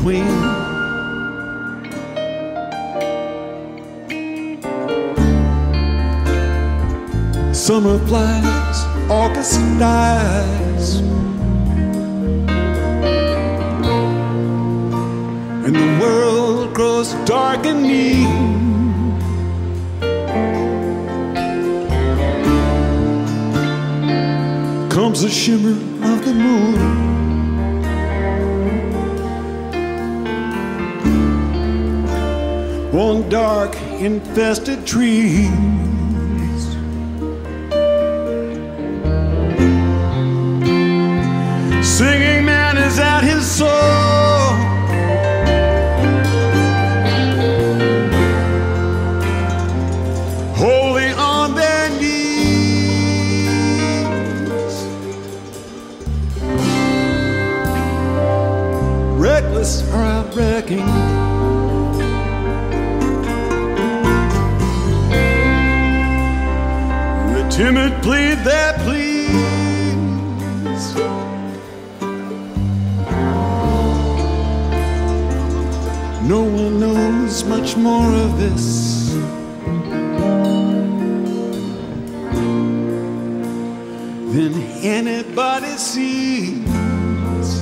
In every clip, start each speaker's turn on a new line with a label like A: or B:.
A: between. Summer flies, August dies, and the world grows dark and mean. Comes the shimmer of the moon, on dark, infested trees. Singing man is at his soul, holy on their knees, reckless or out wrecking. The timid plead their pleas. No one knows much more of this than anybody sees.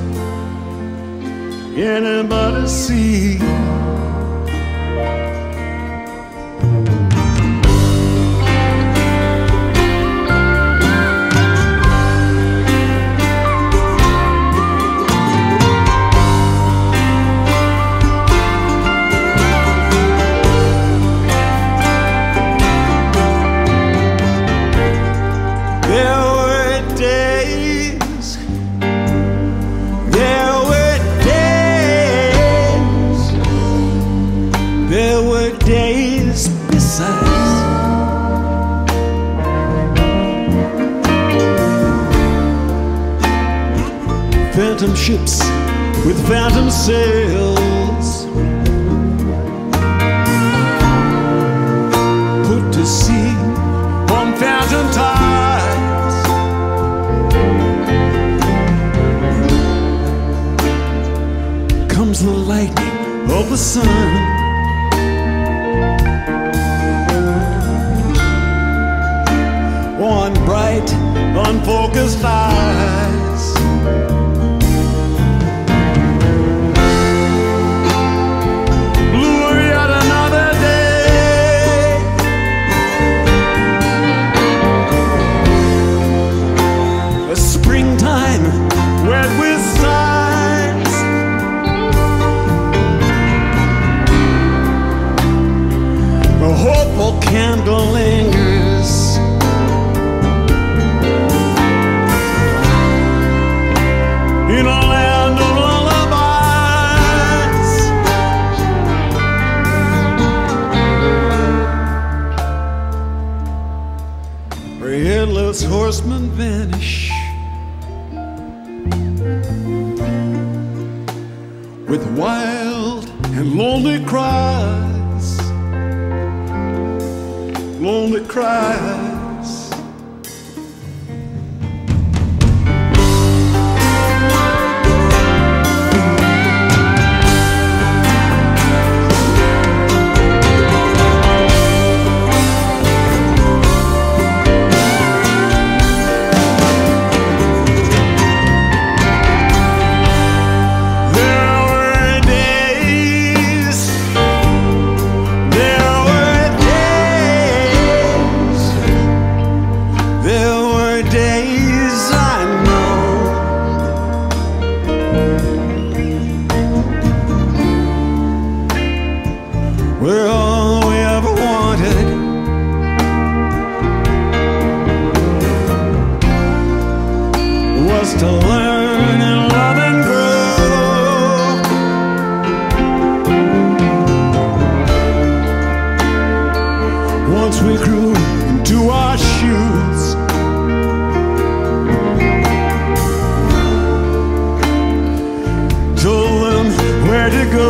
A: Anybody sees. Days besides, phantom ships with phantom sails, put to sea on phantom tides. Comes the lightning of the sun, on bright, unfocused eyes. Blue yet another day, a springtime wet with sighs. A hopeful candle lingers in a land of lullabies. Where headless horsemen vanish with wild and lonely cries, lonely cries. Where all we ever wanted was to learn and love and grow. Once we grew into our shoes, told them where to go.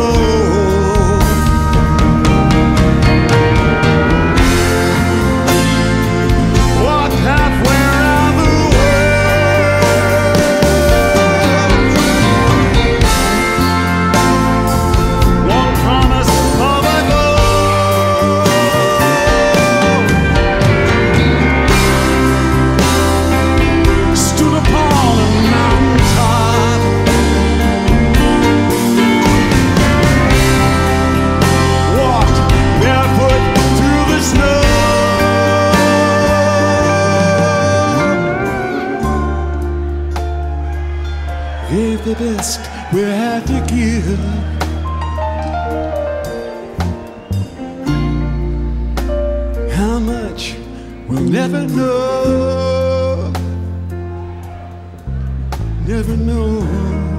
A: we had to give. How much we'll never know, never know.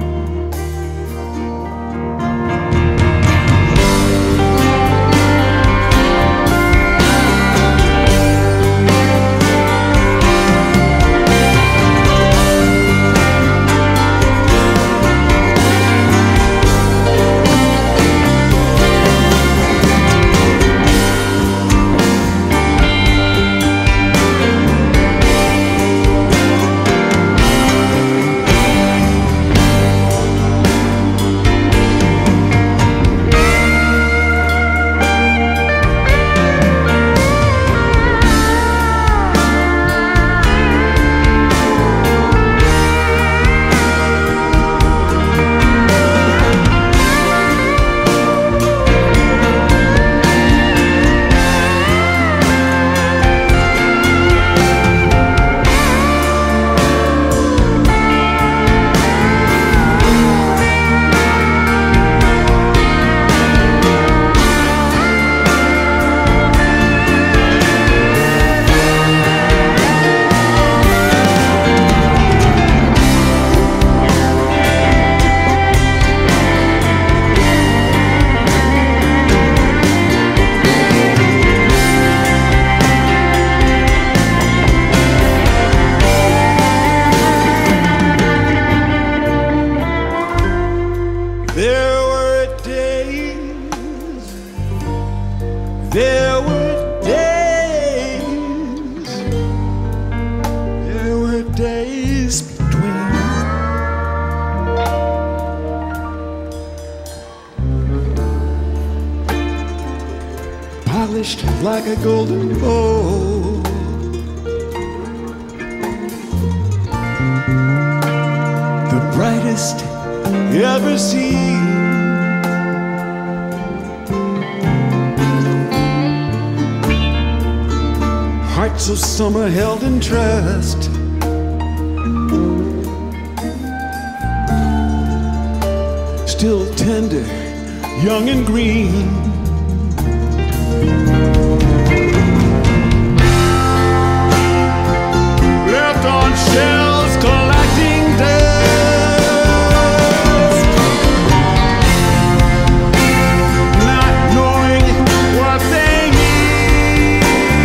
A: There were days between. Polished like a golden bowl, the brightest ever seen. Hearts of summer held in trust, still tender, young and green. Left on shelves collecting dust, not knowing what they need.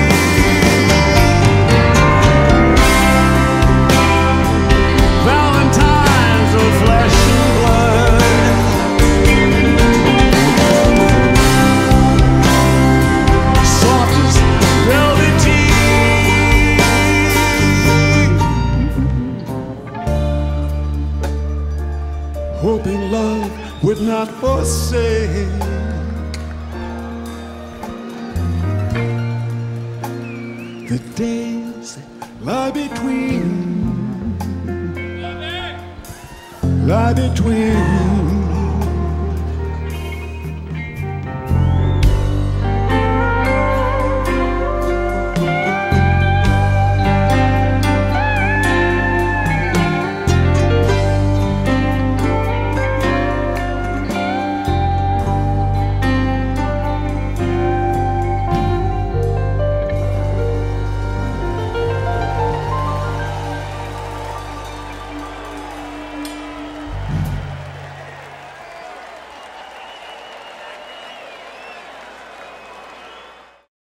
A: Valentines of flesh and blood, soft as velvety, hoping love would not forsake. The days lie between, lie between.